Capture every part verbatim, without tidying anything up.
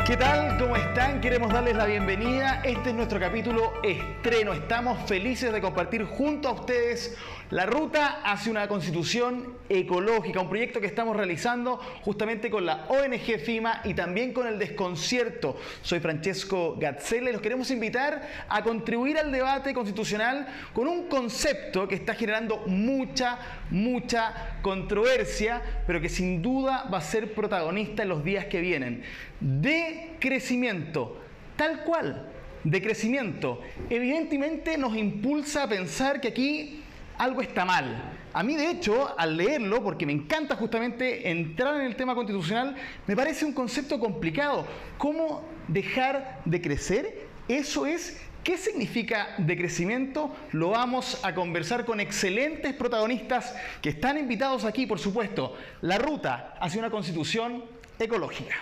¿Qué tal? ¿Cómo están? Queremos darles la bienvenida. Este es nuestro capítulo estreno. Estamos felices de compartir junto a ustedes la ruta hacia una constitución ecológica, un proyecto que estamos realizando justamente con la O N G FIMA y también con el Desconcierto. Soy Francesco Gazzella y los queremos invitar a contribuir al debate constitucional con un concepto que está generando mucha, mucha controversia, pero que sin duda va a ser protagonista en los días que vienen. De crecimiento, tal cual, de crecimiento. Evidentemente nos impulsa a pensar que aquí algo está mal. A mí, de hecho, al leerlo, porque me encanta justamente entrar en el tema constitucional, me parece un concepto complicado. ¿Cómo dejar de crecer? Eso es. ¿Qué significa decrecimiento? Lo vamos a conversar con excelentes protagonistas que están invitados aquí, por supuesto. La ruta hacia una constitución ecológica.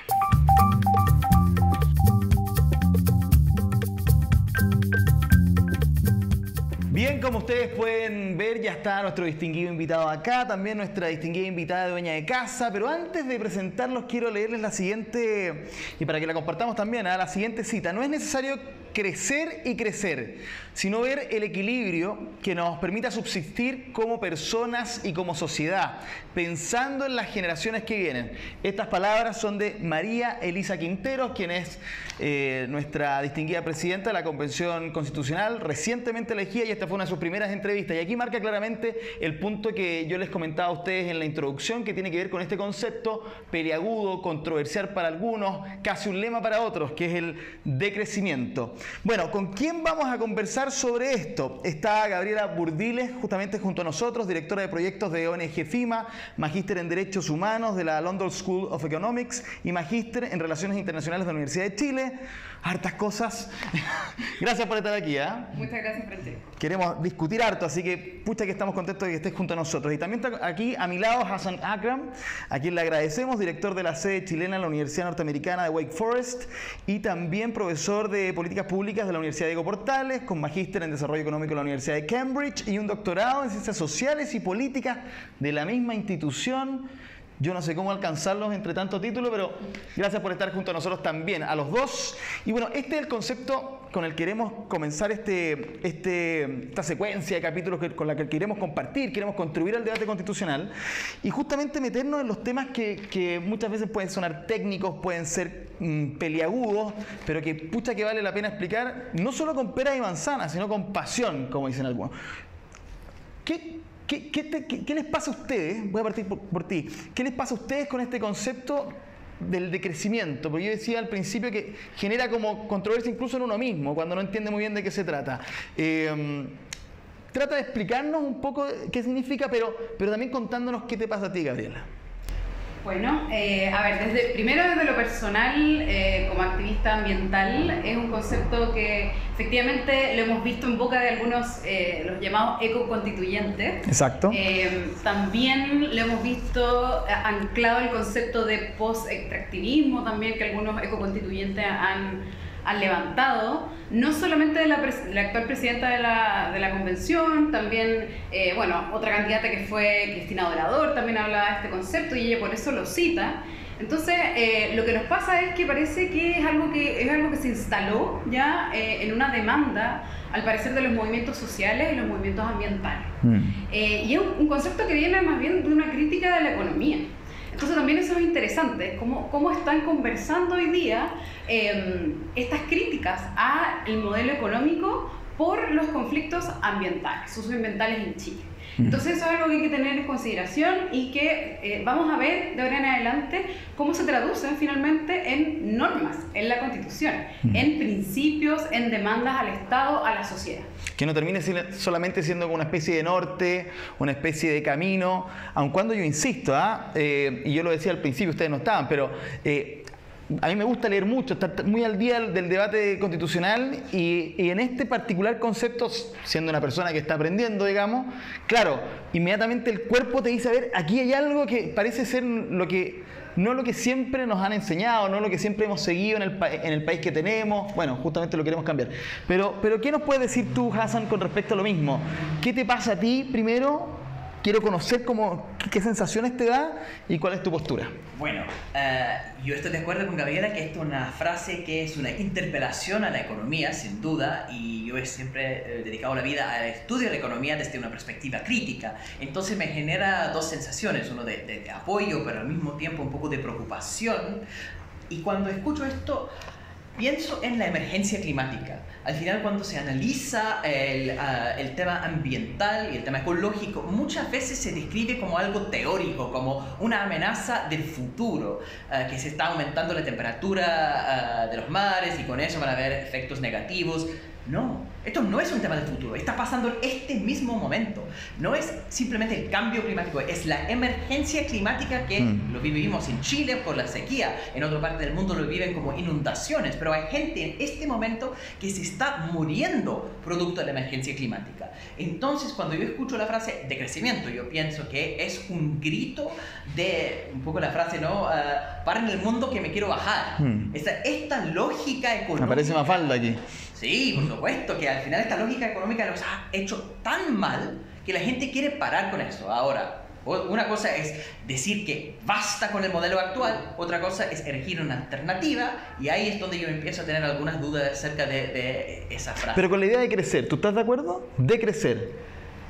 Bien, como ustedes pueden ver, ya está nuestro distinguido invitado acá, también nuestra distinguida invitada de dueña de casa, pero antes de presentarlos quiero leerles la siguiente, y para que la compartamos también, ¿eh? La siguiente cita. No es necesario crecer y crecer, sino ver el equilibrio que nos permita subsistir como personas y como sociedad, pensando en las generaciones que vienen. Estas palabras son de María Elisa Quinteros, quien es eh, nuestra distinguida presidenta de la Convención Constitucional, recientemente elegida, y esta fue una de sus primeras entrevistas. Y aquí marca claramente el punto que yo les comentaba a ustedes en la introducción, que tiene que ver con este concepto peliagudo, controversial para algunos, casi un lema para otros, que es el decrecimiento. Bueno, ¿con quién vamos a conversar sobre esto? Está Gabriela Burdiles, justamente junto a nosotros, directora de proyectos de O N G FIMA, magíster en Derechos Humanos de la London School of Economics y magíster en Relaciones Internacionales de la Universidad de Chile. Hartas cosas. Gracias por estar aquí, ¿eh? Muchas gracias, Francesco. Queremos discutir harto, así que pucha que estamos contentos de que estés junto a nosotros. Y también está aquí a mi lado Hassan Akram, a quien le agradecemos, director de la sede chilena en la Universidad Norteamericana de Wake Forest y también profesor de Políticas Públicas de la Universidad Diego Portales, con magíster en Desarrollo Económico de la Universidad de Cambridge y un doctorado en Ciencias Sociales y Políticas de la misma institución. Yo no sé cómo alcanzarlos entre tanto título, pero gracias por estar junto a nosotros también, a los dos. Y bueno, este es el concepto con el que queremos comenzar este, este, esta secuencia de capítulos que, con la que queremos compartir, queremos contribuir al debate constitucional y justamente meternos en los temas que, que muchas veces pueden sonar técnicos, pueden ser mmm, peliagudos, pero que pucha que vale la pena explicar, no solo con peras y manzanas, sino con pasión, como dicen algunos. ¿Qué? ¿Qué, qué, te, qué, ¿Qué les pasa a ustedes? Voy a partir por, por ti. ¿Qué les pasa a ustedes con este concepto del decrecimiento? Porque yo decía al principio que genera como controversia incluso en uno mismo, cuando no entiende muy bien de qué se trata. Eh, trata de explicarnos un poco qué significa, pero, pero también contándonos qué te pasa a ti, Gabriela. Bueno, eh, a ver, desde, primero desde lo personal, eh, como activista ambiental, es un concepto que efectivamente lo hemos visto en boca de algunos, eh, los llamados ecoconstituyentes. Exacto. Eh, también lo hemos visto anclado el concepto de post-extractivismo también, que algunos ecoconstituyentes han, han levantado, no solamente de la, la actual presidenta de la, de la convención, también, eh, bueno, otra candidata que fue Cristina Dorador también hablaba de este concepto y ella por eso lo cita. Entonces, eh, lo que nos pasa es que parece que es algo que, es algo que se instaló ya eh, en una demanda, al parecer, de los movimientos sociales y los movimientos ambientales. Mm. Eh, y es un, un concepto que viene más bien de una crítica de la economía. Entonces también eso es interesante, cómo, cómo están conversando hoy día eh, estas críticas al modelo económico por los conflictos ambientales, socioambientales en Chile. Entonces eso es algo que hay que tener en consideración y que eh, vamos a ver de ahora en adelante cómo se traducen finalmente en normas, en la Constitución, mm. en principios, en demandas al Estado, a la sociedad. Que no termine solamente siendo como una especie de norte, una especie de camino, aun cuando yo insisto, ¿ah? eh, y yo lo decía al principio, ustedes no estaban, pero eh, a mí me gusta leer mucho, estar muy al día del debate constitucional y, y en este particular concepto, siendo una persona que está aprendiendo, digamos, claro, inmediatamente el cuerpo te dice, a ver, aquí hay algo que parece ser lo que, no lo que siempre nos han enseñado, no lo que siempre hemos seguido en el, en el país que tenemos, bueno, justamente lo queremos cambiar. Pero, pero ¿qué nos puedes decir tú, Hassan, con respecto a lo mismo? ¿Qué te pasa a ti primero quiero conocer cómo, qué, qué sensaciones te da y cuál es tu postura. Bueno, uh, yo estoy de acuerdo con Gabriela que esto es una frase que es una interpelación a la economía, sin duda, y yo he siempre eh, dedicado la vida al estudio de la economía desde una perspectiva crítica. Entonces me genera dos sensaciones, uno de, de, de apoyo, pero al mismo tiempo un poco de preocupación. Y cuando escucho esto, pienso en la emergencia climática. Al final, cuando se analiza el, uh, el tema ambiental y el tema ecológico, muchas veces se describe como algo teórico, como una amenaza del futuro, uh, que se está aumentando la temperatura uh, de los mares y con eso van a haber efectos negativos. No, esto no es un tema del futuro, está pasando en este mismo momento. No es simplemente el cambio climático, es la emergencia climática que mm. lo vivimos en Chile por la sequía, en otra parte del mundo lo viven como inundaciones, pero hay gente en este momento que se está muriendo producto de la emergencia climática. Entonces, cuando yo escucho la frase de crecimiento, yo pienso que es un grito de, un poco la frase, ¿no? Uh, paren el mundo que me quiero bajar. Mm. Esta, esta lógica económica... Me parece Mafalda aquí. Sí, por supuesto, que al final esta lógica económica los ha hecho tan mal que la gente quiere parar con eso. Ahora, una cosa es decir que basta con el modelo actual, otra cosa es elegir una alternativa, y ahí es donde yo empiezo a tener algunas dudas acerca de, de esa frase. Pero con la idea de crecer, ¿tú estás de acuerdo? De crecer.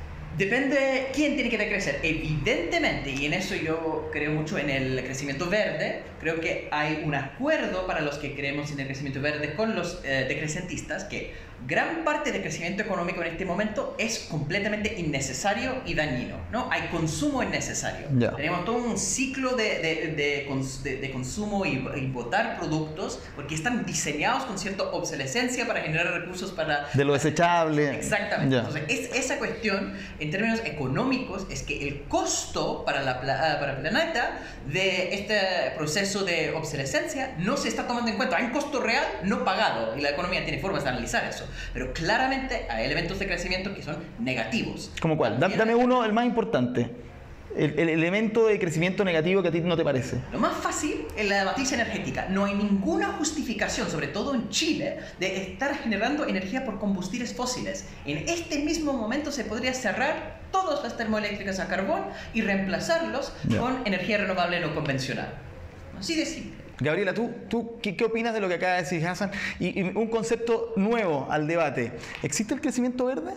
Depende quién tiene que decrecer. Evidentemente, y en eso yo creo mucho en el crecimiento verde, creo que hay un acuerdo para los que creemos en el crecimiento verde con los eh, decrecentistas, que gran parte del crecimiento económico en este momento es completamente innecesario y dañino, ¿no? Hay consumo innecesario. Yeah. Tenemos todo un ciclo de, de, de, cons, de, de consumo y, y botar productos porque están diseñados con cierta obsolescencia para generar recursos para... De lo desechable. Exactamente. Yeah. Entonces, es, esa cuestión, en términos económicos, es que el costo para, la, para el planeta de este proceso de obsolescencia no se está tomando en cuenta. Hay un costo real no pagado y la economía tiene formas de analizar eso. Pero claramente hay elementos de crecimiento que son negativos. ¿Cómo cuál? Dame uno, el más importante. El, el elemento de crecimiento negativo que a ti no te parece. Lo más fácil es la matriz energética. No hay ninguna justificación, sobre todo en Chile, de estar generando energía por combustibles fósiles. En este mismo momento se podría cerrar todas las termoeléctricas a carbón y reemplazarlos yeah. con energía renovable no convencional. Así de simple. Gabriela, ¿tú, tú qué, qué opinas de lo que acaba de decir Hassan? Y, y un concepto nuevo al debate. ¿Existe el crecimiento verde?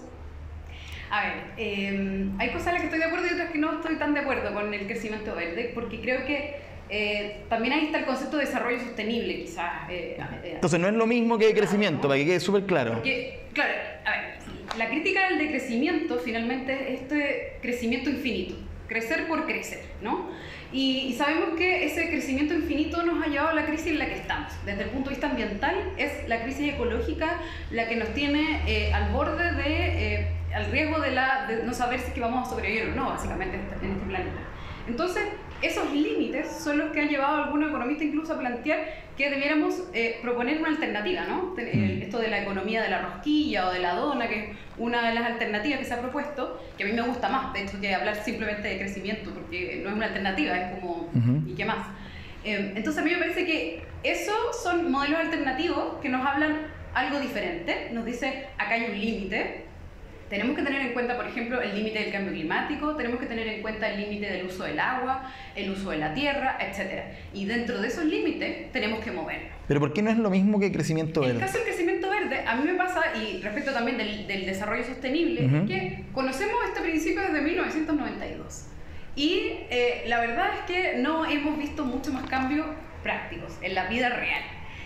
A ver, eh, hay cosas en las que estoy de acuerdo y otras que no estoy tan de acuerdo con el crecimiento verde, porque creo que eh, también ahí está el concepto de desarrollo sostenible, quizás. Eh, eh, Entonces no es lo mismo que crecimiento, no, para que quede súper claro. Porque, claro, a ver, la crítica del decrecimiento finalmente es este crecimiento infinito, crecer por crecer, ¿no? Y, y sabemos que ese crecimiento infinito nos ha llevado a la crisis en la que estamos. Desde el punto de vista ambiental, es la crisis ecológica la que nos tiene eh, al borde de, eh, al riesgo de, la, de no saber si es que vamos a sobrevivir o no, básicamente, en este, en este planeta. Entonces, esos límites son los que han llevado a algunos economistas incluso a plantear que debiéramos eh, proponer una alternativa, ¿no? Mm. Esto de la economía de la rosquilla o de la dona, que es una de las alternativas que se ha propuesto, que a mí me gusta más, de hecho, que hablar simplemente de crecimiento, porque no es una alternativa, es como, uh-huh. ¿y qué más? Eh, entonces a mí me parece que esos son modelos alternativos que nos hablan algo diferente, nos dice, acá hay un límite. Tenemos que tener en cuenta, por ejemplo, el límite del cambio climático, tenemos que tener en cuenta el límite del uso del agua, el uso de la tierra, etcétera. Y dentro de esos límites tenemos que movernos. ¿Pero por qué no es lo mismo que crecimiento verde? En el caso del crecimiento verde, a mí me pasa, y respecto también del, del desarrollo sostenible, uh-huh. es que conocemos este principio desde mil novecientos noventa y dos. Y eh, la verdad es que no hemos visto mucho más cambios prácticos en la vida real.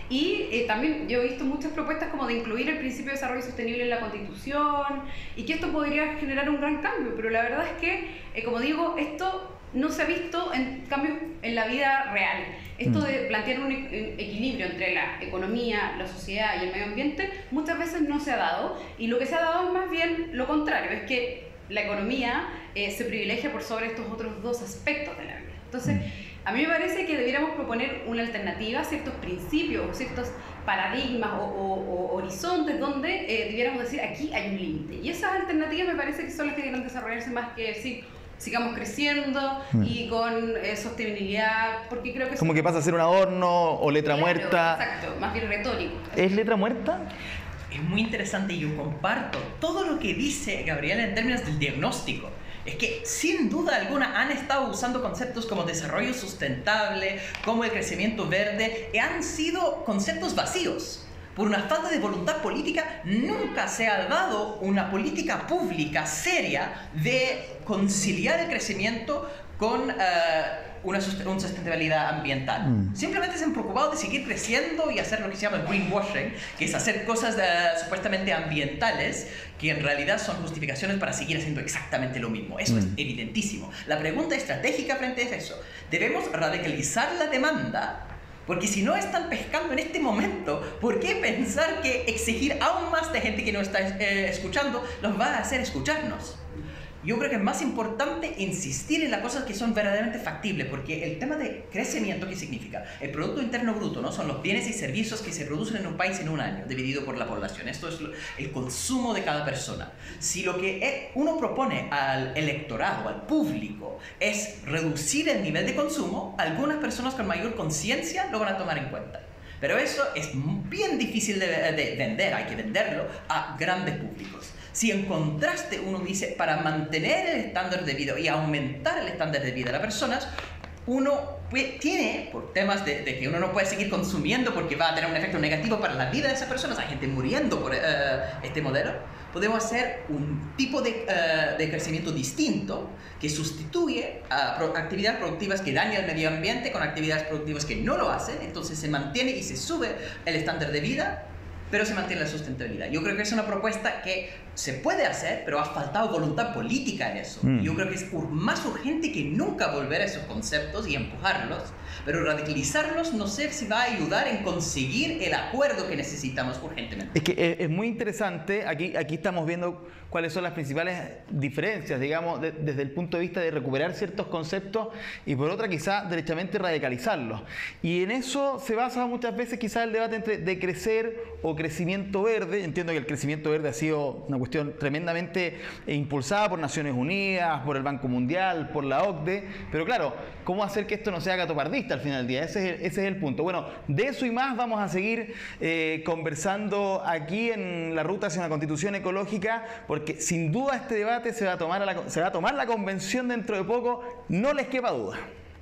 Y eh, también yo he visto muchas propuestas como de incluir el principio de desarrollo sostenible en la Constitución y que esto podría generar un gran cambio, pero la verdad es que, eh, como digo, esto no se ha visto en cambios en la vida real. Esto de plantear un equilibrio entre la economía, la sociedad y el medio ambiente muchas veces no se ha dado, y lo que se ha dado es más bien lo contrario, es que la economía eh, se privilegia por sobre estos otros dos aspectos de la vida. Entonces, a mí me parece que debiéramos proponer una alternativa, ciertos principios, ciertos paradigmas o, o, o horizontes donde eh, debiéramos decir aquí hay un límite. Y esas alternativas me parece que son las que deben desarrollarse más que decir sigamos creciendo mm. y con eh, sostenibilidad, porque creo que... Como que pasa a ser un adorno o letra claro, muerta. Exacto, más bien retórico. ¿Es letra muerta? Es muy interesante y yo comparto todo lo que dice Gabriela en términos del diagnóstico. es que sin duda alguna han estado usando conceptos como desarrollo sustentable, como el crecimiento verde, y han sido conceptos vacíos. Por una falta de voluntad política, nunca se ha dado una política pública seria de conciliar el crecimiento con uh, una, una sustentabilidad ambiental. Mm. Simplemente se han preocupado de seguir creciendo y hacer lo que se llama greenwashing, que es hacer cosas uh, supuestamente ambientales, que en realidad son justificaciones para seguir haciendo exactamente lo mismo. Eso mm. es evidentísimo. La pregunta estratégica frente a eso: ¿debemos radicalizar la demanda? Porque si no están pescando en este momento, ¿por qué pensar que exigir aún más de gente que no está eh, escuchando los va a hacer escucharnos? Yo creo que es más importante insistir en las cosas que son verdaderamente factibles, porque el tema de crecimiento, ¿qué significa? El Producto Interno Bruto, ¿no? Son los bienes y servicios que se producen en un país en un año, dividido por la población. Esto es el consumo de cada persona. Si lo que uno propone al electorado, al público, es reducir el nivel de consumo, algunas personas con mayor conciencia lo van a tomar en cuenta. Pero eso es bien difícil de, de vender, hay que venderlo a grandes públicos. Si en contraste uno dice, para mantener el estándar de vida y aumentar el estándar de vida de las personas, uno tiene, por temas de, de que uno no puede seguir consumiendo porque va a tener un efecto negativo para la vida de esas personas, hay gente muriendo por uh, este modelo, podemos hacer un tipo de, uh, de crecimiento distinto que sustituye a pro actividades productivas que dañan el medio ambiente con actividades productivas que no lo hacen, entonces se mantiene y se sube el estándar de vida, pero se mantiene la sustentabilidad. Yo creo que es una propuesta que se puede hacer, pero ha faltado voluntad política en eso. Mm. Yo creo que es más urgente que nunca volver a esos conceptos y empujarlos, pero radicalizarlos no sé si va a ayudar en conseguir el acuerdo que necesitamos urgentemente. Es que es, es muy interesante, aquí, aquí estamos viendo cuáles son las principales diferencias, digamos, de, desde el punto de vista de recuperar ciertos conceptos y por otra quizá derechamente radicalizarlos. Y en eso se basa muchas veces quizá el debate entre de crecer o crecimiento verde. Entiendo que el crecimiento verde ha sido una cuestión tremendamente impulsada por Naciones Unidas, por el Banco Mundial, por la O C D E, pero claro, ¿cómo hacer que esto no sea gatopardista al final del día? Ese es el, ese es el punto. Bueno, de eso y más vamos a seguir eh, conversando aquí en la ruta hacia una constitución ecológica, porque sin duda este debate se va a tomar, a la, se va a tomar la convención dentro de poco, no les quepa duda.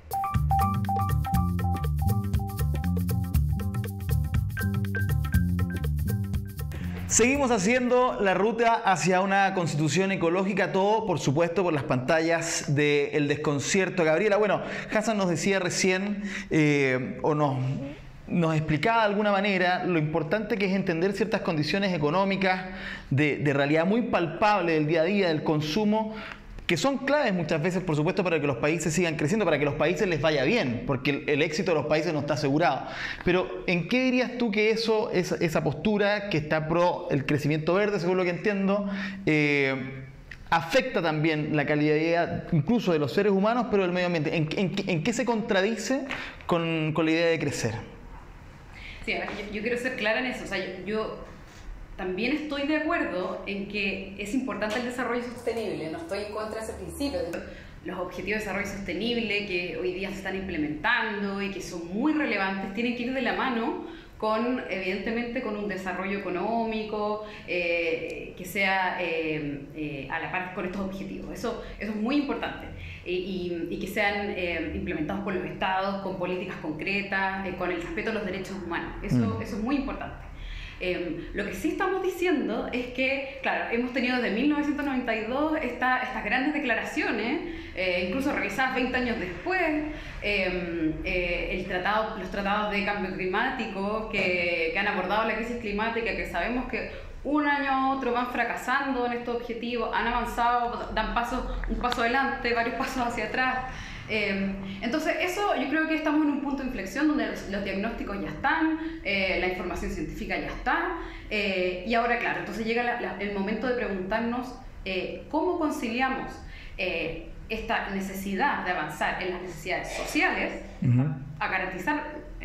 Seguimos haciendo la ruta hacia una constitución ecológica, todo por supuesto por las pantallas de El Desconcierto. Gabriela, bueno, Hassan nos decía recién, eh, o nos, nos explicaba de alguna manera lo importante que es entender ciertas condiciones económicas de, de realidad muy palpable del día a día, del consumo, que son claves muchas veces, por supuesto, para que los países sigan creciendo, para que los países les vaya bien, porque el, el éxito de los países no está asegurado. Pero, ¿en qué dirías tú que eso, esa, esa postura que está pro el crecimiento verde, según lo que entiendo, eh, afecta también la calidad de vida incluso de los seres humanos, pero del medio ambiente? ¿En, en, en qué se contradice con, con la idea de crecer? Sí, yo, yo quiero ser clara en eso. O sea, yo... yo... También estoy de acuerdo en que es importante el desarrollo sostenible, no estoy en contra de ese principio. Los objetivos de desarrollo sostenible que hoy día se están implementando y que son muy relevantes tienen que ir de la mano con, evidentemente, con un desarrollo económico eh, que sea eh, eh, a la par con estos objetivos. Eso, eso es muy importante. Y, y, y que sean eh, implementados por los estados con políticas concretas, eh, con el respeto a los derechos humanos. Eso, mm. eso es muy importante. Eh, lo que sí estamos diciendo es que, claro, hemos tenido desde mil novecientos noventa y dos esta, estas grandes declaraciones, eh, incluso revisadas veinte años después, eh, eh, el tratado, los tratados de cambio climático que, que han abordado la crisis climática, que sabemos que un año a otro van fracasando en estos objetivos, han avanzado, dan pasos, un paso adelante, varios pasos hacia atrás. Eh, entonces eso yo creo que estamos en un punto de inflexión donde los, los diagnósticos ya están, eh, la información científica ya está, eh, y ahora claro, entonces llega la, la, el momento de preguntarnos eh, cómo conciliamos eh, esta necesidad de avanzar en las necesidades sociales, uh-huh. a garantizar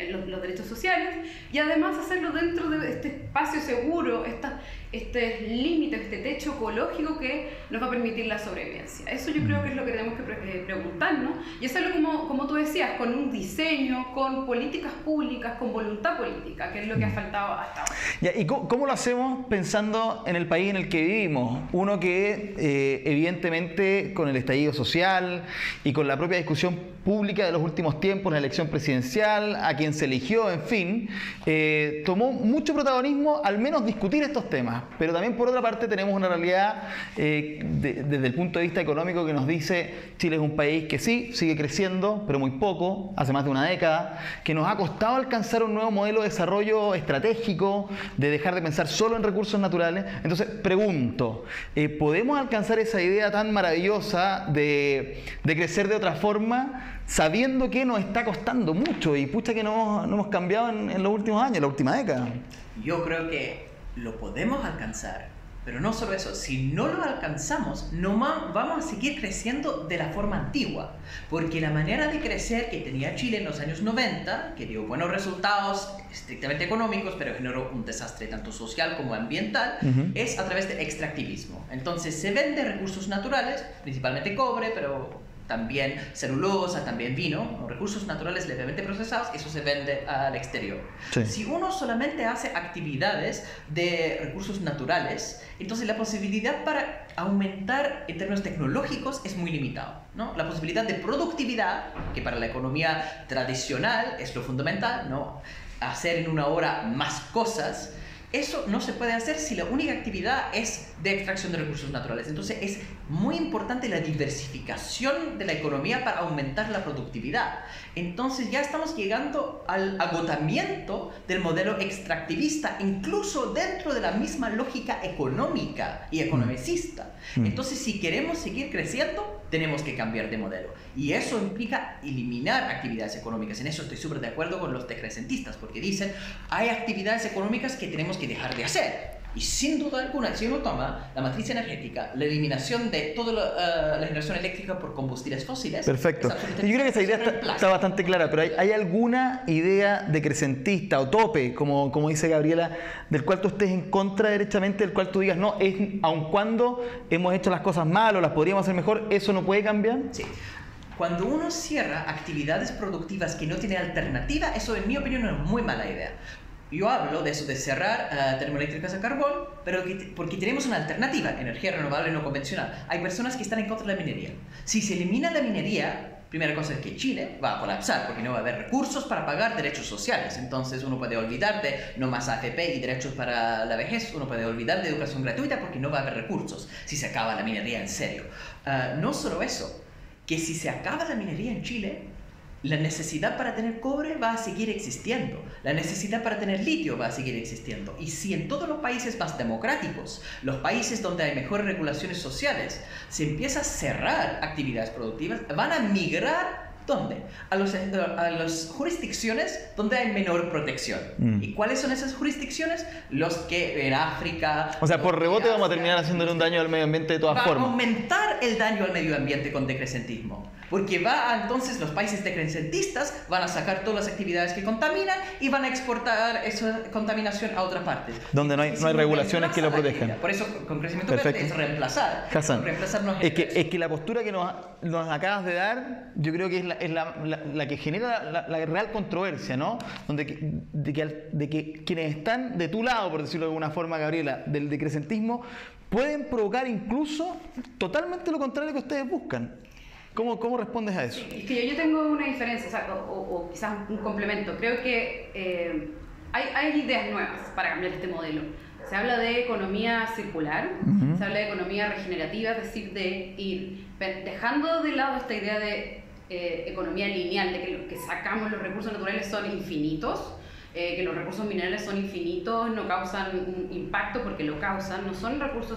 en los, los derechos sociales, y además hacerlo dentro de este espacio seguro, esta, este límite, este techo ecológico que nos va a permitir la sobrevivencia. Eso yo creo que es lo que tenemos que pre preguntarnos, y hacerlo como, como tú decías, con un diseño, con políticas públicas, con voluntad política, que es lo que ha faltado hasta ahora. Ya, ¿y cómo, cómo lo hacemos pensando en el país en el que vivimos? Uno que eh, evidentemente con el estallido social y con la propia discusión pública de los últimos tiempos, la elección presidencial, a quien se eligió, en fin, eh, tomó mucho protagonismo al menos discutir estos temas. Pero también por otra parte tenemos una realidad eh, de, desde el punto de vista económico que nos dice Chile es un país que sí, sigue creciendo, pero muy poco, hace más de una década, que nos ha costado alcanzar un nuevo modelo de desarrollo estratégico, de dejar de pensar solo en recursos naturales. Entonces, pregunto, eh, ¿podemos alcanzar esa idea tan maravillosa de, de crecer de otra forma, sabiendo que nos está costando mucho y pucha que no, no hemos cambiado en, en los últimos años, en la última década? Yo creo que lo podemos alcanzar, pero no solo eso, si no lo alcanzamos, no vamos a seguir creciendo de la forma antigua, porque la manera de crecer que tenía Chile en los años noventa, que dio buenos resultados estrictamente económicos, pero generó un desastre tanto social como ambiental, uh-huh. es a través del extractivismo. Entonces se vende recursos naturales, principalmente cobre, pero también celulosa, también vino, recursos naturales levemente procesados, eso se vende al exterior. Sí. Si uno solamente hace actividades de recursos naturales, entonces la posibilidad para aumentar en términos tecnológicos es muy limitado, ¿no? La posibilidad de productividad, que para la economía tradicional es lo fundamental, ¿no? Hacer en una hora más cosas, eso no se puede hacer si la única actividad es de extracción de recursos naturales. Entonces es muy importante la diversificación de la economía para aumentar la productividad. Entonces ya estamos llegando al agotamiento del modelo extractivista, incluso dentro de la misma lógica económica y economicista. Entonces si queremos seguir creciendo, tenemos que cambiar de modelo. Y eso implica eliminar actividades económicas. En eso estoy súper de acuerdo con los decrecentistas, porque dicen, hay actividades económicas que tenemos que dejar de hacer. Y sin duda alguna, si uno toma la matriz energética, la eliminación de toda la, uh, la generación eléctrica por combustibles fósiles... Perfecto. Yo creo que esa idea está, está bastante clara, pero ¿hay, ¿hay alguna idea decrecentista o tope, como, como dice Gabriela, del cual tú estés en contra derechamente, del cual tú digas, no, es, aun cuando hemos hecho las cosas mal o las podríamos hacer mejor, eso no puede cambiar? Sí. Cuando uno cierra actividades productivas que no tienen alternativa, eso en mi opinión es una muy mala idea. Yo hablo de eso, de cerrar uh, termoeléctricas a carbón, pero que, porque tenemos una alternativa, energía renovable no convencional. Hay personas que están en contra de la minería. Si se elimina la minería, primera cosa es que Chile va a colapsar, porque no va a haber recursos para pagar derechos sociales. Entonces uno puede olvidar de no más A F P y derechos para la vejez, uno puede olvidar de educación gratuita porque no va a haber recursos si se acaba la minería en serio. Uh, no solo eso, que si se acaba la minería en Chile, la necesidad para tener cobre va a seguir existiendo, la necesidad para tener litio va a seguir existiendo. Y si en todos los países más democráticos, los países donde hay mejores regulaciones sociales, se empieza a cerrar actividades productivas, van a migrar, ¿dónde? A, los, a las jurisdicciones donde hay menor protección. Mm. ¿Y cuáles son esas jurisdicciones? Los que en África... O sea, por rebote vamos a terminar haciéndole un daño al medio ambiente de todas va formas. Va a aumentar el daño al medio ambiente con decrecentismo. Porque va a, entonces los países decrecentistas van a sacar todas las actividades que contaminan y van a exportar esa contaminación a otras partes. Donde no hay, no hay regulaciones que lo protejan. Por eso con crecimiento verde es reemplazar. Hassan, Reemplazarnos es, que, es que la postura que nos, nos acabas de dar, yo creo que es la, es la, la, la que genera la, la real controversia, ¿no? Donde que, de, que, de que quienes están de tu lado, por decirlo de alguna forma, Gabriela, del decrecentismo, pueden provocar incluso totalmente lo contrario que ustedes buscan. ¿Cómo, ¿Cómo respondes a eso? Es que yo, yo tengo una diferencia, o, sea, o, o, o quizás un complemento. Creo que eh, hay, hay ideas nuevas para cambiar este modelo. Se habla de economía circular, uh-huh. se habla de economía regenerativa, es decir, de ir dejando de lado esta idea de eh, economía lineal, de que lo que sacamos los recursos naturales son infinitos, eh, que los recursos minerales son infinitos, no causan un impacto porque lo causan, no son recursos...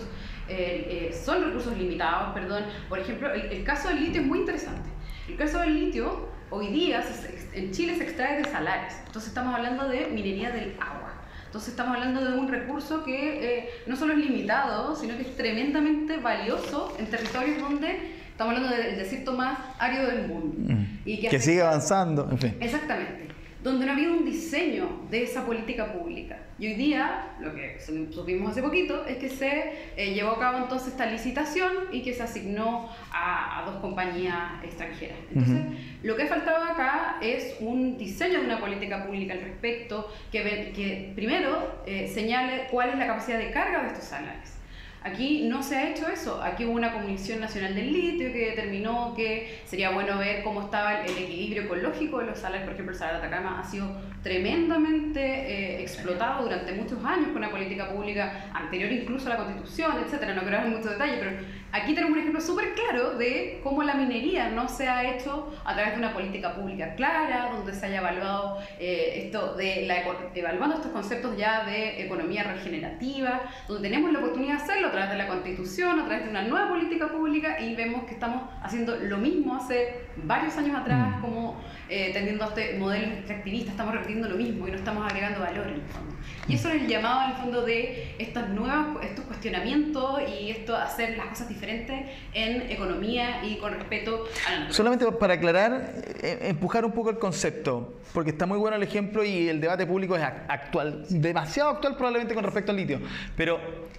Eh, eh, son recursos limitados, perdón. Por ejemplo, el, el caso del litio es muy interesante. El caso del litio, hoy día se, en Chile se extrae de salares. Entonces estamos hablando de minería del agua. Entonces estamos hablando de un recurso que eh, no solo es limitado, sino que es tremendamente valioso en territorios donde estamos hablando del desierto más árido del mundo. Mm. Y que, que sigue avanzando, en fin. Exactamente. donde no había un diseño de esa política pública. Y hoy día, lo que supimos hace poquito, es que se eh, llevó a cabo entonces esta licitación y que se asignó a, a dos compañías extranjeras. Entonces, uh-huh. lo que faltaba acá es un diseño de una política pública al respecto, que, que primero eh, señale cuál es la capacidad de carga de estos salarios. Aquí no se ha hecho eso. Aquí hubo una Comisión Nacional del Litio que determinó que sería bueno ver cómo estaba el, el equilibrio ecológico de los salarios. Por ejemplo, el Salar de Atacama ha sido tremendamente eh, explotado durante muchos años con una política pública anterior incluso a la Constitución, etcétera. No quiero dar mucho detalle, pero aquí tenemos un ejemplo súper claro de cómo la minería no se ha hecho a través de una política pública clara, donde se haya evaluado eh, esto de la, evaluando estos conceptos ya de economía regenerativa, donde tenemos la oportunidad de hacerlo a través de la Constitución, a través de una nueva política pública, y vemos que estamos haciendo lo mismo hace varios años atrás, como eh, tendiendo a este modelo extractivista, estamos repitiendo lo mismo y no estamos agregando valor en el fondo. Y eso es el llamado al fondo de estas nuevas, estos cuestionamientos y esto hacer las cosas diferentes en economía y con respeto a la... Solamente para aclarar, eh, empujar un poco el concepto, porque está muy bueno el ejemplo y el debate público es actual, demasiado actual probablemente con respecto al litio, pero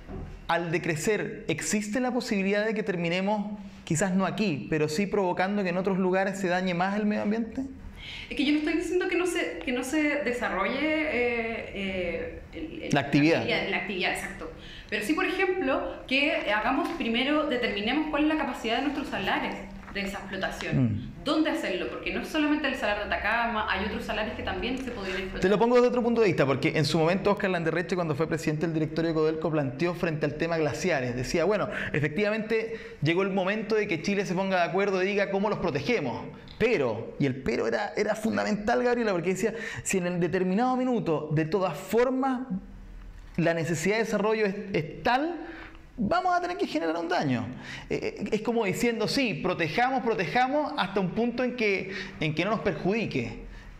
al decrecer, ¿existe la posibilidad de que terminemos, quizás no aquí, pero sí provocando que en otros lugares se dañe más el medio ambiente? Es que yo no estoy diciendo que no se, que no se desarrolle eh, eh, el, el, la actividad. La actividad, la actividad, exacto. Pero sí, por ejemplo, que hagamos primero, determinemos cuál es la capacidad de nuestros salares de esa explotación. Mm. ¿Dónde hacerlo? Porque no es solamente el Salar de Atacama, hay otros salarios que también se podrían explotar. Te lo pongo desde otro punto de vista, porque en su momento Óscar Landerreche, cuando fue presidente del directorio de Codelco, planteó frente al tema glaciares. Decía, bueno, efectivamente llegó el momento de que Chile se ponga de acuerdo y diga cómo los protegemos. Pero, y el pero era, era fundamental, Gabriela, porque decía, si en el determinado minuto, de todas formas, la necesidad de desarrollo es, es tal, vamos a tener que generar un daño. Eh, es como diciendo, sí, protejamos, protejamos hasta un punto en que, en que no nos perjudique.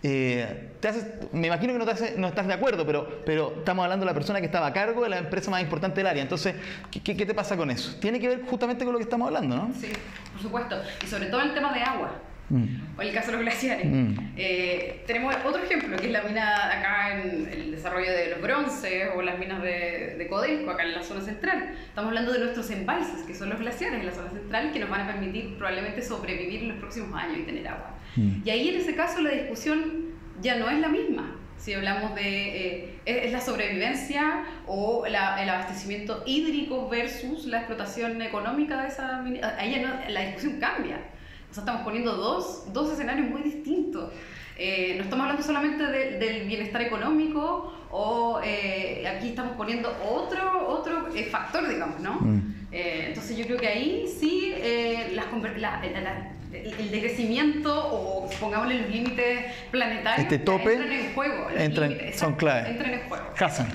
Eh, te haces, me imagino que no, te hace, no estás de acuerdo, pero, pero estamos hablando de la persona que estaba a cargo de la empresa más importante del área. Entonces, ¿qué, qué, qué te pasa con eso? Tiene que ver justamente con lo que estamos hablando, ¿no? Sí, por supuesto. Y sobre todo el tema de agua. Mm. O el caso de los glaciares. Mm. Eh, tenemos otro ejemplo, que es la mina acá en el desarrollo de los bronces o las minas de, de Codelco, acá en la zona central. Estamos hablando de nuestros embalses, que son los glaciares en la zona central, que nos van a permitir probablemente sobrevivir en los próximos años y tener agua. Mm. Y ahí en ese caso la discusión ya no es la misma. Si hablamos de eh, es la sobrevivencia o la, el abastecimiento hídrico versus la explotación económica de esa mina, ahí ya no, la discusión cambia. O sea, estamos poniendo dos, dos escenarios muy distintos. Eh, no estamos hablando solamente de, del bienestar económico o eh, aquí estamos poniendo otro, otro eh, factor, digamos, ¿no? Mm. Eh, entonces yo creo que ahí sí eh, las, la, la, la, el decrecimiento o pongámosle los límites planetarios este tope entran en juego. Entran, límites, son clave. Entran en juego. Hassan.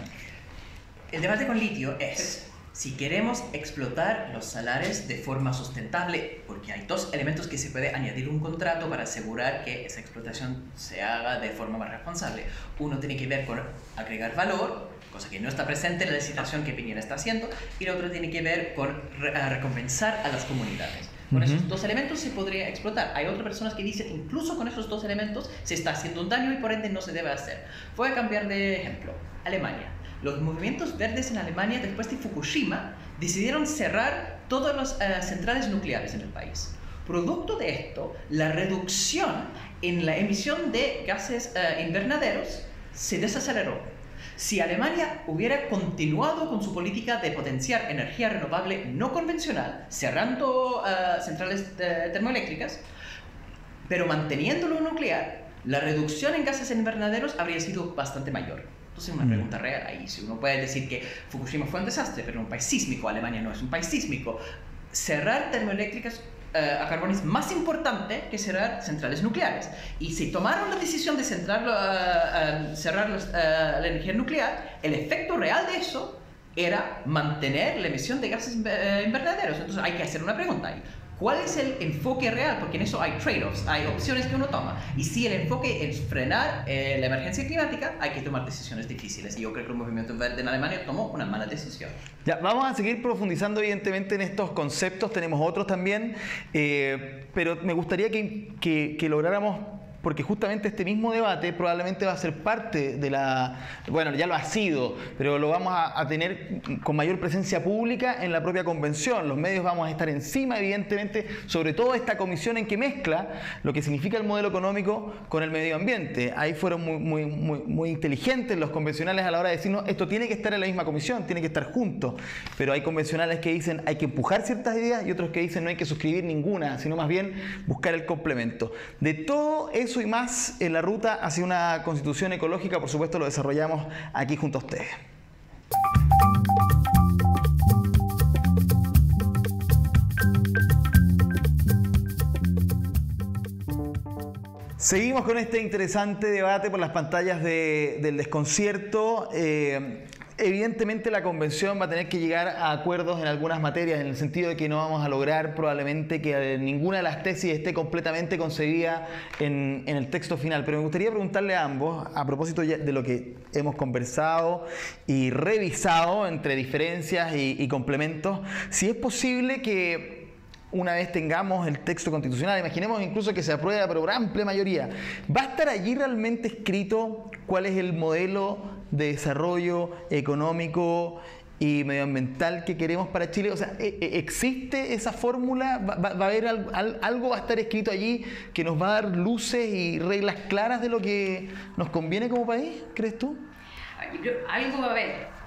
El debate con litio es... Si queremos explotar los salarios de forma sustentable, porque hay dos elementos que se puede añadir un contrato para asegurar que esa explotación se haga de forma más responsable. Uno tiene que ver con agregar valor, cosa que no está presente en la licitación que Piñera está haciendo, y el otro tiene que ver con re recompensar a las comunidades. Con uh-huh. esos dos elementos se podría explotar. Hay otras personas que dicen, incluso con esos dos elementos se está haciendo un daño y por ende no se debe hacer. Voy a cambiar de ejemplo. Alemania. Los movimientos verdes en Alemania, después de Fukushima, decidieron cerrar todas las uh, centrales nucleares en el país. Producto de esto, la reducción en la emisión de gases uh, invernaderos se desaceleró. Si Alemania hubiera continuado con su política de potenciar energía renovable no convencional, cerrando uh, centrales uh, termoeléctricas, pero manteniendo lo nuclear, la reducción en gases invernaderos habría sido bastante mayor. Entonces, una pregunta real ahí. Si uno puede decir que Fukushima fue un desastre, pero un país sísmico, Alemania no es un país sísmico, cerrar termoeléctricas uh, a carbón es más importante que cerrar centrales nucleares. Y si tomaron la decisión de centrar, uh, uh, cerrar los, uh, la energía nuclear, el efecto real de eso era mantener la emisión de gases uh, invernaderos. Entonces, hay que hacer una pregunta ahí. ¿Cuál es el enfoque real? Porque en eso hay trade-offs, hay opciones que uno toma. Y si el enfoque es frenar eh, la emergencia climática, hay que tomar decisiones difíciles. Y yo creo que el movimiento verde en Alemania tomó una mala decisión. Ya, vamos a seguir profundizando evidentemente en estos conceptos, tenemos otros también, eh, pero me gustaría que, que, que lográramos porque justamente este mismo debate probablemente va a ser parte de la... Bueno, ya lo ha sido, pero lo vamos a, a tener con mayor presencia pública en la propia convención. Los medios vamos a estar encima, evidentemente, sobre todo esta comisión en que mezcla lo que significa el modelo económico con el medio ambiente. Ahí fueron muy, muy, muy, muy inteligentes los convencionales a la hora de decirnos esto tiene que estar en la misma comisión, tiene que estar juntos. Pero hay convencionales que dicen hay que empujar ciertas ideas y otros que dicen no hay que suscribir ninguna, sino más bien buscar el complemento. De todo eso Eso y más en la ruta hacia una constitución ecológica, por supuesto, lo desarrollamos aquí junto a ustedes. Seguimos con este interesante debate por las pantallas de, del desconcierto. Eh, Evidentemente la convención va a tener que llegar a acuerdos en algunas materias, en el sentido de que no vamos a lograr probablemente que ninguna de las tesis esté completamente concebida en, en el texto final. Pero me gustaría preguntarle a ambos, a propósito de lo que hemos conversado y revisado entre diferencias y, y complementos, si es posible que una vez tengamos el texto constitucional, imaginemos incluso que se aprueba por amplia mayoría, ¿va a estar allí realmente escrito cuál es el modelo de desarrollo económico y medioambiental que queremos para Chile? O sea, ¿existe esa fórmula? ¿Va, va a haber algo, algo va a estar escrito allí que nos va a dar luces y reglas claras de lo que nos conviene como país? ¿Crees tú? Algo va a haber.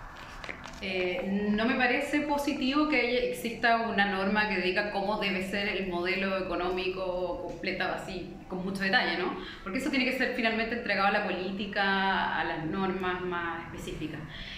Eh, no me parece positivo que haya, exista una norma que diga cómo debe ser el modelo económico completo, así, con mucho detalle, ¿no? Porque eso tiene que ser finalmente entregado a la política, a las normas más específicas.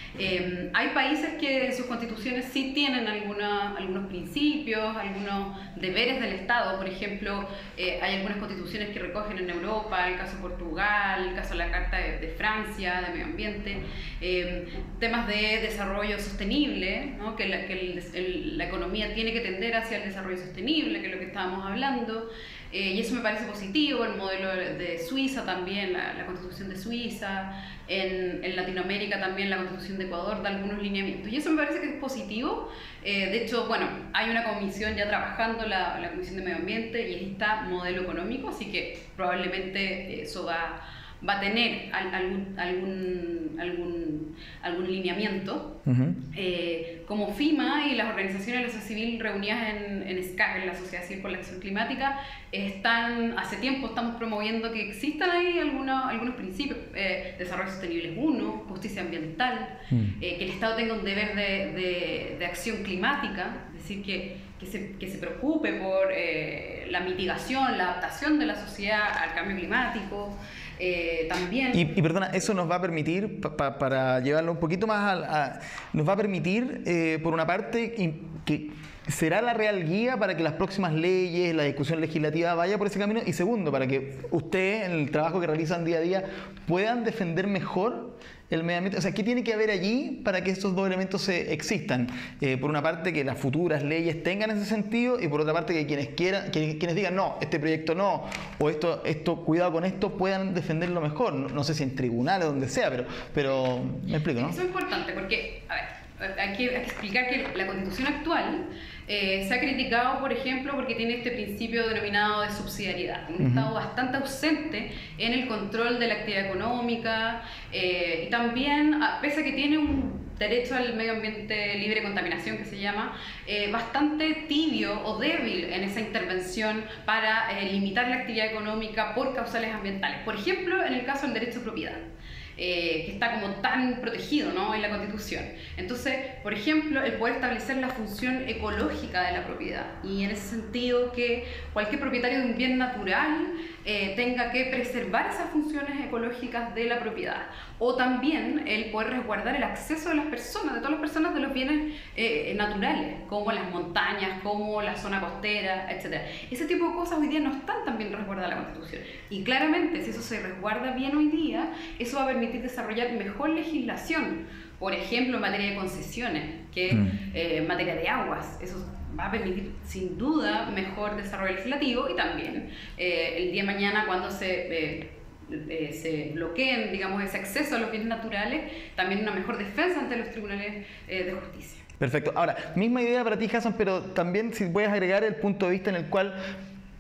Eh, hay países que en sus constituciones sí tienen alguna, algunos principios, algunos deberes del Estado. Por ejemplo, eh, hay algunas constituciones que recogen en Europa, el caso de Portugal, el caso de la Carta de, de Francia, de Medio Ambiente, eh, temas de desarrollo sostenible, ¿no? que, la, que el, el, la economía tiene que tender hacia el desarrollo sostenible, que es lo que estábamos hablando. Eh, y eso me parece positivo. El modelo de Suiza también, la, la Constitución de Suiza, en, en Latinoamérica también la Constitución de Ecuador da algunos lineamientos, y eso me parece que es positivo. Eh, de hecho, bueno, hay una comisión ya trabajando, la, la Comisión de Medio Ambiente, y está modelo económico, así que probablemente eso va, va a tener algún, algún, algún, algún lineamiento. Uh-huh. eh, como FIMA y las organizaciones de la sociedad civil reunidas en, en S C A C, en la Sociedad Civil por la Acción Climática, están, hace tiempo estamos promoviendo que existan ahí algunos, algunos principios. Eh, desarrollo sostenible uno, justicia ambiental, uh-huh. eh, que el Estado tenga un deber de, de, de acción climática, es decir, que, que, se, que se preocupe por eh, la mitigación, la adaptación de la sociedad al cambio climático. Eh, también. Y, y perdona, eso nos va a permitir, pa, pa, para llevarlo un poquito más a, a nos va a permitir, eh, por una parte, que será la real guía para que las próximas leyes, la discusión legislativa vaya por ese camino, y segundo, para que ustedes, en el trabajo que realizan día a día, puedan defender mejor el medio ambiente. O sea, ¿qué tiene que haber allí para que estos dos elementos se existan? Eh, por una parte, que las futuras leyes tengan ese sentido, y por otra parte, que quienes quieran, que, quienes digan no, este proyecto no, o esto, esto, cuidado con esto, puedan defenderlo mejor. No, no sé si en tribunales o donde sea, pero, pero me explico, ¿no? Eso es importante porque, a ver, hay que, hay que explicar que la Constitución actual Eh, se ha criticado, por ejemplo, porque tiene este principio denominado de subsidiariedad, un uh-huh. Estado bastante ausente en el control de la actividad económica, eh, y también, pese a que tiene un derecho al medio ambiente libre de contaminación, que se llama, eh, bastante tibio o débil en esa intervención para eh, limitar la actividad económica por causales ambientales. Por ejemplo, en el caso del derecho a propiedad. Eh, que está como tan protegido, ¿no?, en la Constitución. Entonces, por ejemplo, el poder establecer la función ecológica de la propiedad, y en ese sentido que cualquier propietario de un bien natural eh, tenga que preservar esas funciones ecológicas de la propiedad, o también el poder resguardar el acceso de las personas, de todas las personas, de los bienes eh, naturales, como las montañas, como la zona costera, etcétera. Ese tipo de cosas hoy día no están tan bien resguardadas en la Constitución, y claramente, si eso se resguarda bien hoy día, eso va a permitir desarrollar mejor legislación, por ejemplo en materia de concesiones, que mm. eh, en materia de aguas. Eso va a permitir sin duda mejor desarrollo legislativo, y también eh, el día de mañana, cuando se eh, eh, se bloqueen, digamos, ese acceso a los bienes naturales, también una mejor defensa ante los tribunales eh, de justicia. Perfecto. Ahora, misma idea para ti, Hassan, pero también si puedes agregar el punto de vista en el cual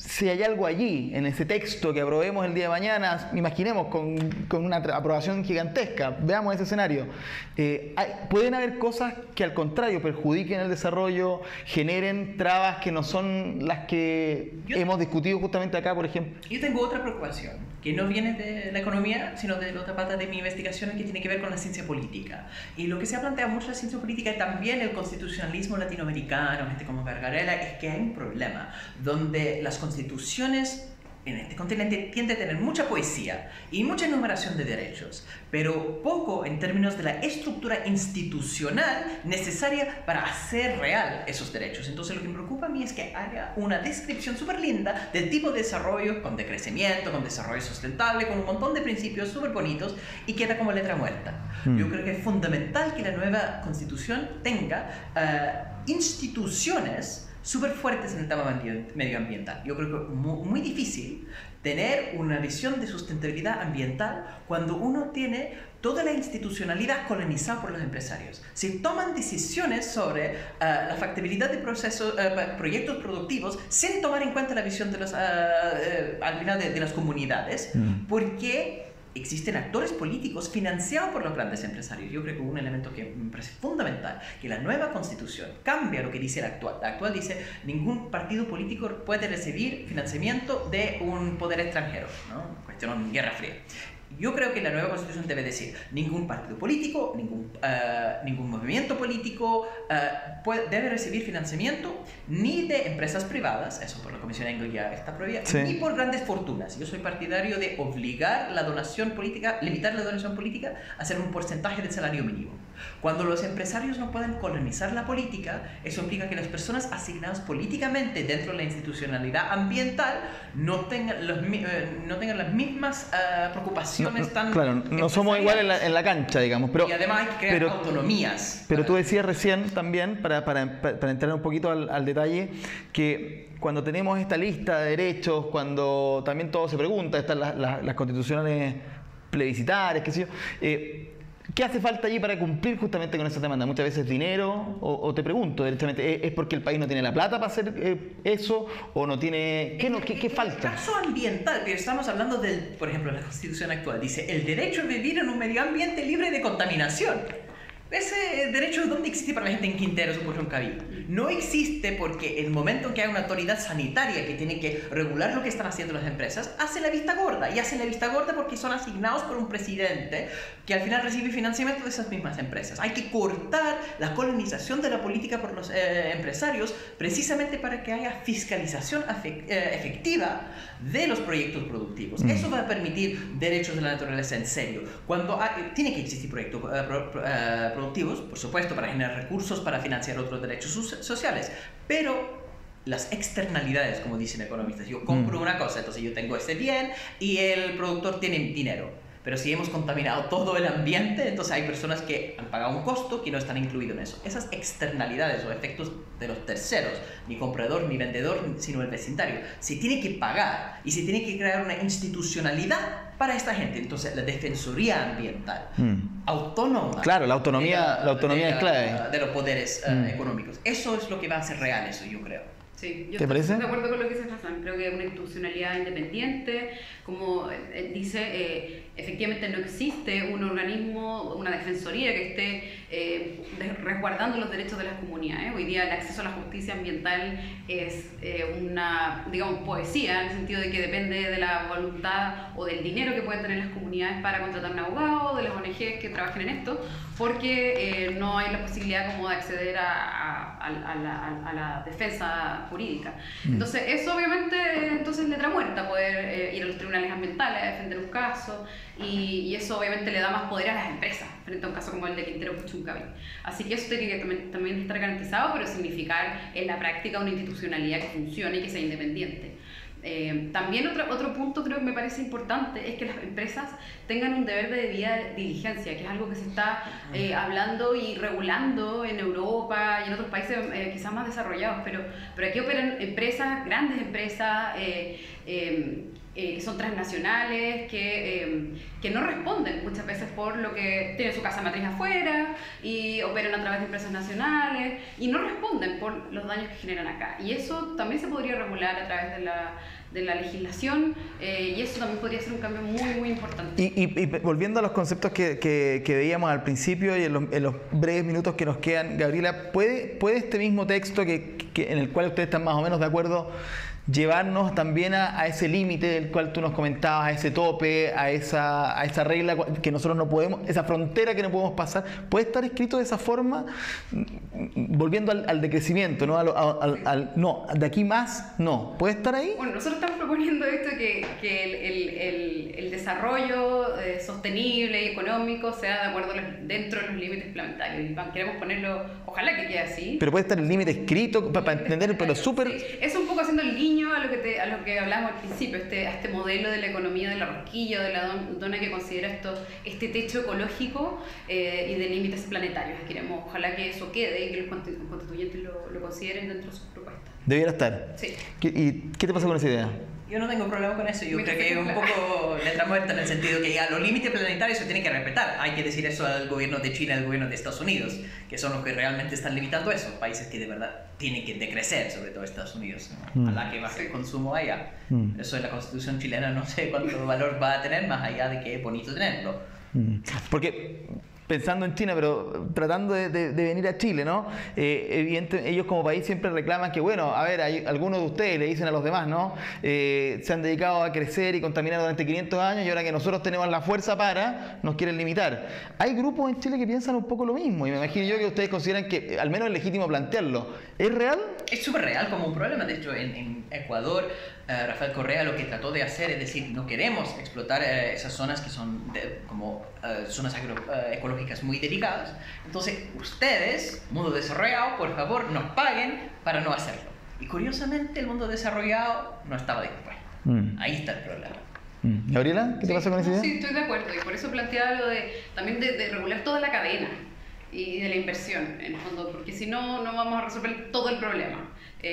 si hay algo allí, en ese texto que aprobemos el día de mañana, imaginemos con, con una aprobación gigantesca, veamos ese escenario, eh, hay, pueden haber cosas que al contrario perjudiquen el desarrollo, generen trabas que no son las que yo, hemos discutido justamente acá, por ejemplo. Yo tengo otra preocupación, que no viene de la economía, sino de la otra pata de mi investigación, que tiene que ver con la ciencia política. Y lo que se ha planteado mucho la ciencia política y también el constitucionalismo latinoamericano, gente como Gargarella, es que hay un problema donde las constituciones en este continente tienden a tener mucha poesía y mucha enumeración de derechos, pero poco en términos de la estructura institucional necesaria para hacer real esos derechos. Entonces lo que me preocupa a mí es que haya una descripción súper linda del tipo de desarrollo con decrecimiento, con desarrollo sustentable, con un montón de principios súper bonitos y queda como letra muerta. Mm. Yo creo que es fundamental que la nueva constitución tenga uh, instituciones súper fuertes en el tema medioambiental. Yo creo que es muy, muy difícil tener una visión de sustentabilidad ambiental cuando uno tiene toda la institucionalidad colonizada por los empresarios. Si toman decisiones sobre uh, la factibilidad de procesos, uh, proyectos productivos sin tomar en cuenta la visión de los, uh, uh, al final de, de las comunidades, mm. porque existen actores políticos financiados por los grandes empresarios. Yo creo que un elemento que me parece fundamental, que la nueva constitución cambia lo que dice la actual. La actual dice, ningún partido político puede recibir financiamiento de un poder extranjero, ¿no? Cuestión Guerra Fría. Yo creo que la nueva constitución debe decir, ningún partido político, ningún, uh, ningún movimiento político uh, puede, debe recibir financiamiento ni de empresas privadas, eso por la Comisión Engel ya está prohibida, sí. ni por grandes fortunas. Yo soy partidario de obligar la donación política, limitar la donación política a ser un porcentaje del salario mínimo. Cuando los empresarios no pueden colonizar la política, eso implica que las personas asignadas políticamente dentro de la institucionalidad ambiental no tengan, los, eh, no tengan las mismas uh, preocupaciones. No, Tan claro, no somos iguales en la, en la cancha, digamos. Pero, y además hay que crear pero, autonomías. Pero para... tú decías recién también, para, para, para entrar un poquito al, al detalle, que cuando tenemos esta lista de derechos, cuando también todo se pregunta, están las, las, las constitucionales plebiscitarias, qué sé yo, eh, ¿qué hace falta allí para cumplir justamente con esa demanda? Muchas veces dinero, o, o te pregunto directamente, ¿es porque el país no tiene la plata para hacer eh, eso? ¿O no tiene...? ¿Qué, no, qué, qué falta? En el caso ambiental, pero estamos hablando del, por ejemplo, la Constitución actual, dice el derecho a vivir en un medio ambiente libre de contaminación. Ese derecho, ¿dónde existe para la gente en Quinteros o Puchoncaví? No existe porque el momento en que hay una autoridad sanitaria que tiene que regular lo que están haciendo las empresas, hace la vista gorda. Y hace la vista gorda porque son asignados por un presidente que al final recibe financiamiento de esas mismas empresas. Hay que cortar la colonización de la política por los eh, empresarios precisamente para que haya fiscalización efectiva de los proyectos productivos. Mm. Eso va a permitir derechos de la naturaleza en serio. Cuando hay, tiene que existir proyectos uh, pro, uh, productivos, por supuesto, para generar recursos para financiar otros derechos sociales, pero las externalidades, como dicen economistas, yo compro mm. una cosa, entonces yo tengo ese bien y el productor tiene dinero. Pero si hemos contaminado todo el ambiente, entonces hay personas que han pagado un costo que no están incluidos en eso. Esas externalidades o efectos de los terceros, ni comprador ni vendedor, sino el vecindario, se tiene que pagar y se tiene que crear una institucionalidad para esta gente. Entonces la defensoría ambiental, mm. autónoma. Claro, la autonomía, la, la autonomía de, es clave. De los poderes mm. uh, económicos. Eso es lo que va a hacer real eso, yo creo. Sí, yo ¿Te estoy parece? de acuerdo con lo que dice Hassan. Creo que una institucionalidad independiente, como él dice, eh, efectivamente no existe un organismo, una defensoría que esté eh, resguardando los derechos de las comunidades. Hoy día el acceso a la justicia ambiental es eh, una, digamos, poesía, en el sentido de que depende de la voluntad o del dinero que pueden tener las comunidades para contratar un abogado, de las O N Ges que trabajen en esto, porque eh, no hay la posibilidad como de acceder a, a, a, la, a la defensa jurídica. Entonces eso obviamente entonces letra muerta, poder eh, ir a los tribunales ambientales a defender un caso, y, y eso obviamente le da más poder a las empresas frente a un caso como el de Quintero Puchuncaví. Así que eso tiene que también, también estar garantizado, pero significar en la práctica una institucionalidad que funcione y que sea independiente. Eh, también otro, otro punto creo que me parece importante es que las empresas tengan un deber de debida diligencia, que es algo que se está eh, hablando y regulando en Europa y en otros países eh, quizás más desarrollados, pero, pero aquí operan empresas, grandes empresas, eh, eh, eh, que son transnacionales, que, eh, que no responden muchas veces por lo que tienen su casa matriz afuera y operan a través de empresas nacionales y no responden por los daños que generan acá. Y eso también se podría regular a través de la, de la legislación eh, y eso también podría ser un cambio muy, muy importante. Y, y, y volviendo a los conceptos que, que, que veíamos al principio y en los, en los breves minutos que nos quedan, Gabriela, ¿puede, puede este mismo texto que, que, en el cual ustedes están más o menos de acuerdo llevarnos también a, a ese límite del cual tú nos comentabas, a ese tope, a esa, a esa regla que nosotros no podemos, esa frontera que no podemos pasar? ¿Puede estar escrito de esa forma? Volviendo al, al decrecimiento, ¿no? Al, al, al, no, de aquí más, no. ¿Puede estar ahí? Bueno, nosotros estamos proponiendo esto, que, que el, el, el, el desarrollo eh, sostenible y económico sea de acuerdo a los, dentro de los límites planetarios. Y queremos ponerlo, ojalá que quede así. Pero puede estar el límite escrito para, para entender, pero súper... Sí, es un poco haciendo el guiño a lo que, te, a lo que hablamos al principio, este, a este modelo de la economía de la rosquilla, de la don, dona que considera esto, este techo ecológico eh, y de límites planetarios. Queremos, ojalá que eso quede y que los constituyentes lo, lo consideren dentro de sus propuestas. Debiera estar. Sí. ¿Y qué te pasa con esa idea? Yo no tengo problema con eso, yo creo que es un poco letra muerta en el sentido que ya los límites planetarios se tienen que respetar. Hay que decir eso al gobierno de China y al gobierno de Estados Unidos, que son los que realmente están limitando eso. Países que de verdad tienen que decrecer, sobre todo Estados Unidos, ¿no? Mm. A la que baje el consumo allá. Mm. Eso en la constitución chilena no sé cuánto valor va a tener, más allá de que es bonito tenerlo. Mm. Porque... pensando en China, pero tratando de, de, de venir a Chile, ¿no? Eh, evidente, ellos como país siempre reclaman que, bueno, a ver, hay, algunos de ustedes le dicen a los demás, ¿no? Eh, se han dedicado a crecer y contaminar durante quinientos años y ahora que nosotros tenemos la fuerza para, nos quieren limitar. Hay grupos en Chile que piensan un poco lo mismo y me imagino yo que ustedes consideran que al menos es legítimo plantearlo. ¿Es real? Es súper real como un problema. De hecho, en, en Ecuador, uh, Rafael Correa lo que trató de hacer es decir, no queremos explotar uh, esas zonas que son de, como uh, zonas agro, uh, ecológicas muy delicadas. Entonces, ustedes, mundo desarrollado, por favor, nos paguen para no hacerlo. Y curiosamente, el mundo desarrollado no estaba dispuesto. Mm. Ahí está el problema. Mm. Gabriela, ¿qué te sí, pasa con esa idea? Sí, estoy de acuerdo y por eso planteaba lo de también de, de regular toda la cadena y de la inversión, en el fondo, porque si no, no vamos a resolver todo el problema.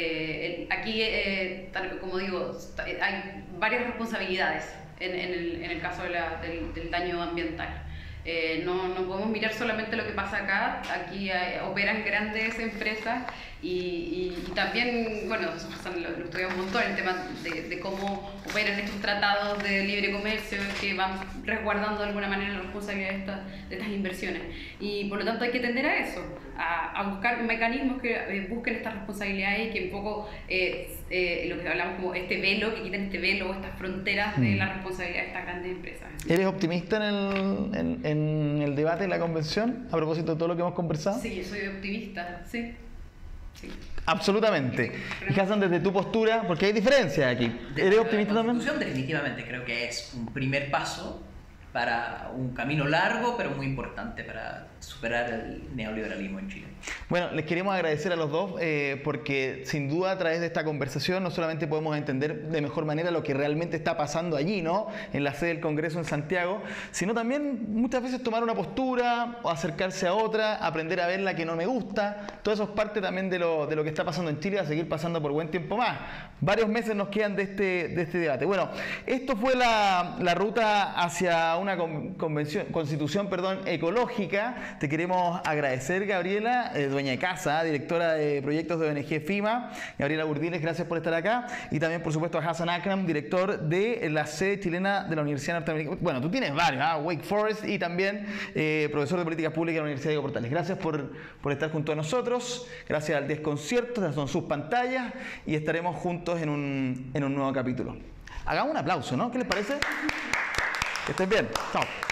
Eh, aquí, eh, tal, como digo, hay varias responsabilidades en, en, el, en el caso de la, del, del daño ambiental. Eh, no, no podemos mirar solamente lo que pasa acá, aquí hay, operan grandes empresas y, y, y también, bueno, lo, lo estudiamos un montón, el tema de, de cómo operan estos tratados de libre comercio que van resguardando de alguna manera la responsabilidad de estas, de estas inversiones. Y por lo tanto hay que tender a eso, a, a buscar mecanismos que eh, busquen estas responsabilidades y que un poco eh, eh, lo que hablamos como este velo, que quiten este velo o estas fronteras de la responsabilidad de estas grandes empresas. ¿Eres optimista en el, en, en el debate de la convención a propósito de todo lo que hemos conversado? Sí, yo soy optimista, sí. Sí. Absolutamente. Y Hassan, desde tu postura, porque hay diferencias aquí. ¿Eres optimista también? La Constitución definitivamente creo que es un primer paso para un camino largo, pero muy importante para superar el neoliberalismo en Chile. Bueno, les queremos agradecer a los dos eh, porque sin duda a través de esta conversación no solamente podemos entender de mejor manera lo que realmente está pasando allí, ¿no? En la sede del Congreso en Santiago, sino también muchas veces tomar una postura o acercarse a otra, aprender a ver la que no me gusta. Todo eso es parte también de lo, de lo que está pasando en Chile, va a seguir pasando por buen tiempo más. Varios meses nos quedan de este, de este debate. Bueno, esto fue la, la ruta hacia una convención, constitución perdón, ecológica. Te queremos agradecer, Gabriela, eh, dueña de casa, directora de proyectos de O N G FIMA. Gabriela Burdiles, gracias por estar acá. Y también, por supuesto, a Hassan Akram, director de la sede chilena de la Universidad Norteamericana. Bueno, tú tienes varios, ¿eh? Wake Forest, y también eh, profesor de políticas públicas de la Universidad Diego Portales. Gracias por, por estar junto a nosotros. Gracias al Desconcierto, estas son sus pantallas, y estaremos juntos en un, en un nuevo capítulo. Hagamos un aplauso, ¿no? ¿Qué les parece? Que estén bien. Chao.